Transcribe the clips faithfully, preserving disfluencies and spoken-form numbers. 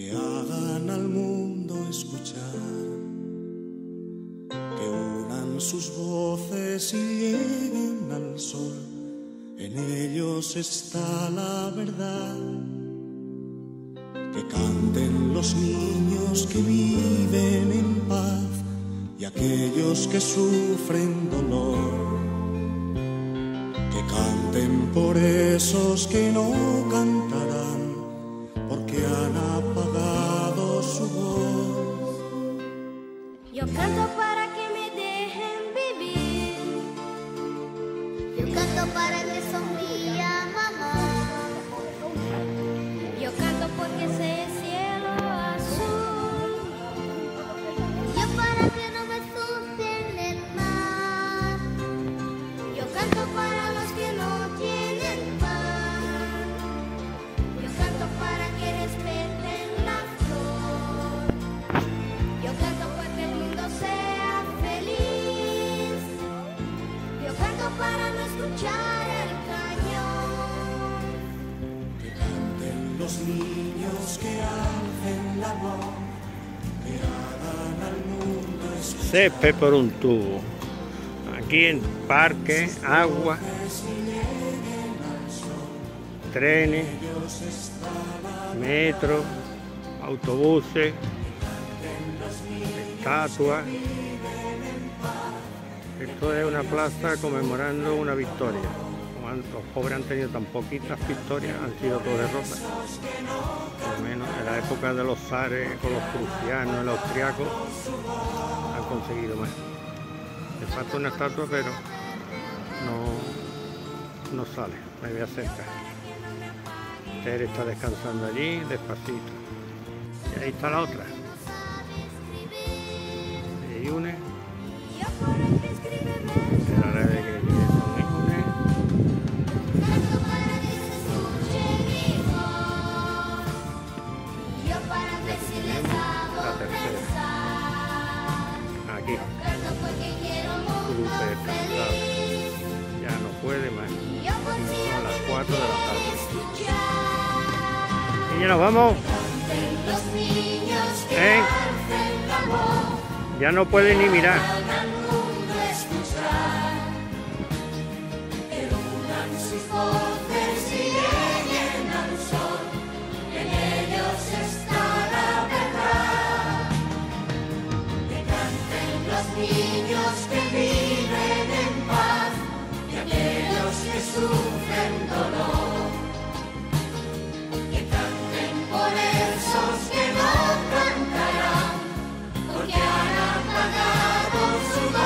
que hagan al mundo escuchar, que unan sus voces y lleguen al sol. En ellos está la verdad. Que canten los niños que viven en paz y aquellos que sufren dolor. Que canten por esos que no cantarán, porque han apagado su voz. Yo canto para que me dejen vivir. Yo canto para que sonría mamá. Yo canto porque sé el cielo azul. Yo para que no me sufren el mar. Yo canto para los que no tienen pan. Yo canto para que respeten la flor. Yo canto para que el mundo sea feliz. Yo canto para no escuchar el cañón. Que canten los niños, que alcen la voz, que hagan al mundo escuchar. Césped por un tubo. Aquí en parque, agua, trenes, metro, autobuses, estatuas. Esto es una plaza conmemorando una victoria. Como han- los pobres han tenido tan poquitas victorias, han sido todas derrotas. Por lo menos en la época de los zares, con los prusianos y los austriacos, han conseguido más. Le falta una estatua, pero no, no sale, me voy a acercar. Tere está descansando allí, despacito. Y ahí está la otra. Y une. La red de que tiene son une. Canto para que se escuche mi voz. Yo para ver si les hago La tercera. pensar. Aquí, Canto porque quiero un mundo súper cansado. feliz. Ya no puede más. Yo por si Son las alguien me cuatro de la quiere tarde. escuchar. Y ya nos vamos. Canten los niños que ¿Eh? alcen la voz. Ya no puede ni mirar. Hagan al mundo escuchar. Que unan sus voces y lleguen al sol. En ellos está la verdad. Que canten los niños que viven en paz y aquellos que sufren dolor. Que canten por esos que no cantarán, porque han apagado su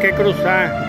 que cruzar.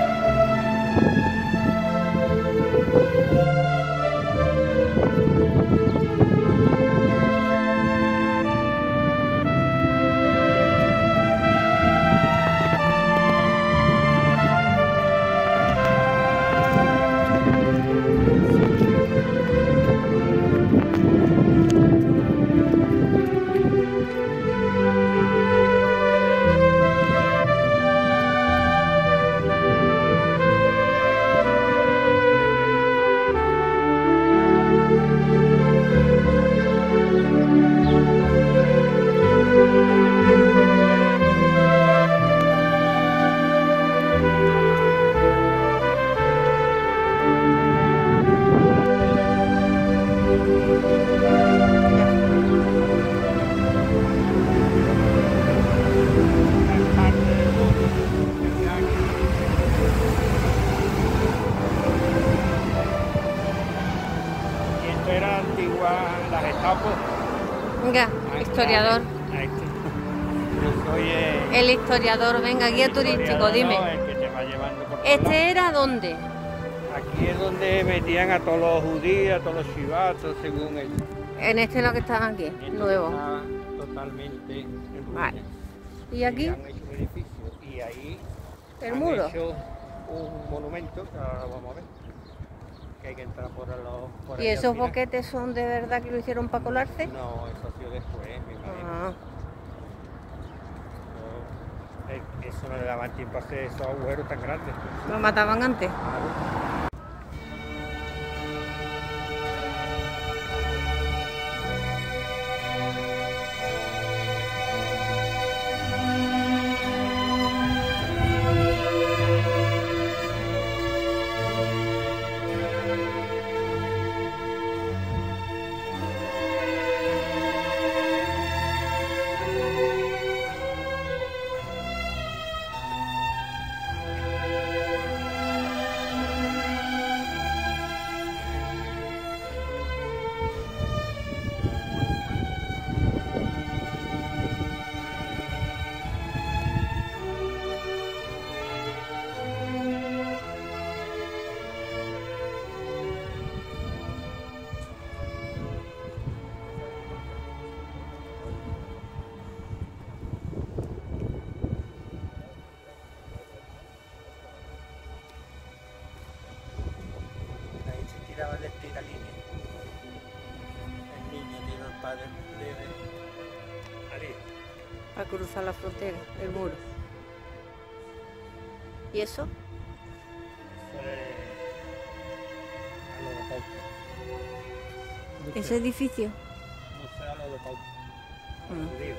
Era antigua, la Gestapo. Venga, historiador. Ahí está. Yo soy el, El historiador, venga, guía turístico, dime. No, el que te va llevando por ¿Este todos era dónde? lados. Aquí es donde metían a todos los judíos, a todos los chivatos, según él. En este es lo que están aquí, Esto nuevo. está totalmente en ruinas. Vale. ¿Y aquí? Han hecho un edificio y ahí ¿El han muro? hecho un monumento que ahora vamos a ver. Que hay que entrar por los... Por ¿Y ahí al esos final. boquetes son de verdad que lo hicieron para colarse? No, eso ha sido después, me imagino. Ah, No, eh, eso no le daba tiempo a hacer esos agujeros tan grandes. ¿lo mataban antes? Ahí se tiraba de tira línea. El niño tiró el padre de Ariel. Para cruzar la frontera, el muro. ¿Y eso? A lo de Pauta. ¿Ese edificio? No sé, a lo de Pauta. A Mm. los judíos.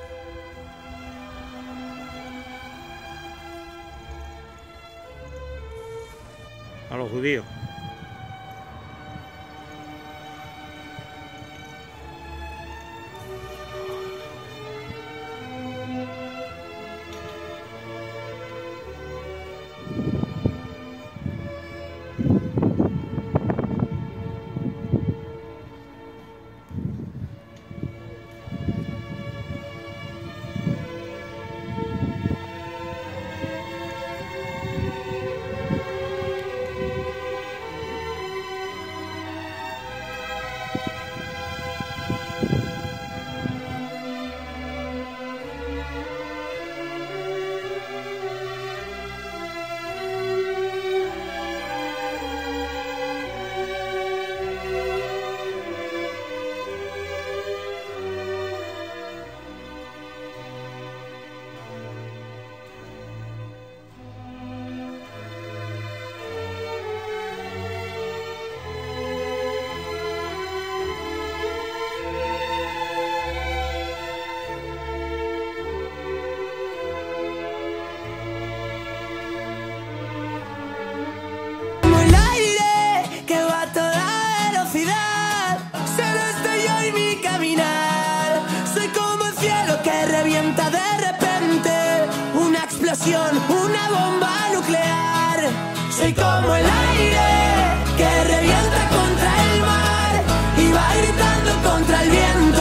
A los judíos. Una bomba nuclear. Soy como el aire que revienta contra el mar y va gritando contra el viento.